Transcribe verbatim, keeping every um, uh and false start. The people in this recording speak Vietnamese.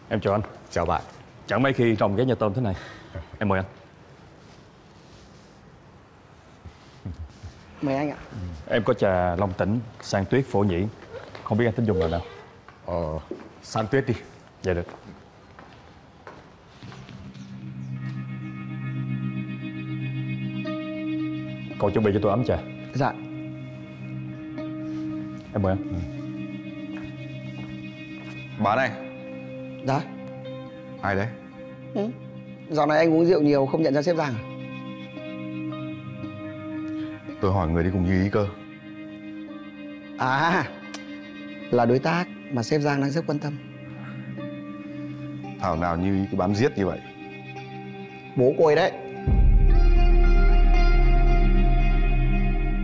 Em chào anh. Chào bạn. Chẳng mấy khi trồng ghé nhà tôm thế này. Em mời anh. Mời anh ạ. Em có trà long tỉnh, san tuyết, phổ nhĩ. Không biết anh thích dùng loại nào? Ờ, san tuyết đi. Dạ được. Cậu chuẩn bị cho tôi ấm trà. Dạ. Em mời anh. Bà này. Dạ. Ai đấy? Ừ. Dạo này anh uống rượu nhiều không nhận ra sếp Giang à? Tôi hỏi người đi cùng Như Ý cơ. À, là đối tác mà sếp Giang đang rất quan tâm. Thảo nào Như Ý cứ bám giết như vậy. Bố cô ấy đấy.